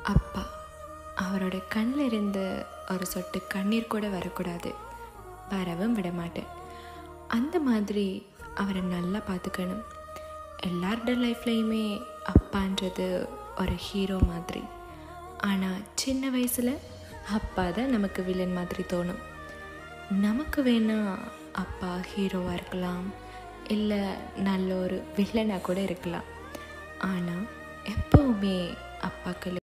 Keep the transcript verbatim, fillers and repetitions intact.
அப்பா அவரோட கண்ணில் இருந்து ஒரு சொட்டு கண்ணீர் கூட வரக்கூடாது, வரவும் விட மாட்டேன். அந்த மாதிரி அவரை நல்லா பார்த்துக்கணும். எல்லாரோட லைஃப்லையுமே அப்பான்றது ஒரு ஹீரோ மாதிரி. ஆனால் சின்ன வயசில் அப்பா தான் நமக்கு வில்லன் மாதிரி தோணும். நமக்கு வேணால் அப்பா ஹீரோவாக இருக்கலாம், இல்லை நல்ல ஒரு வில்லனாக கூட இருக்கலாம். ஆனால் எப்போவுமே அப்பாக்கள்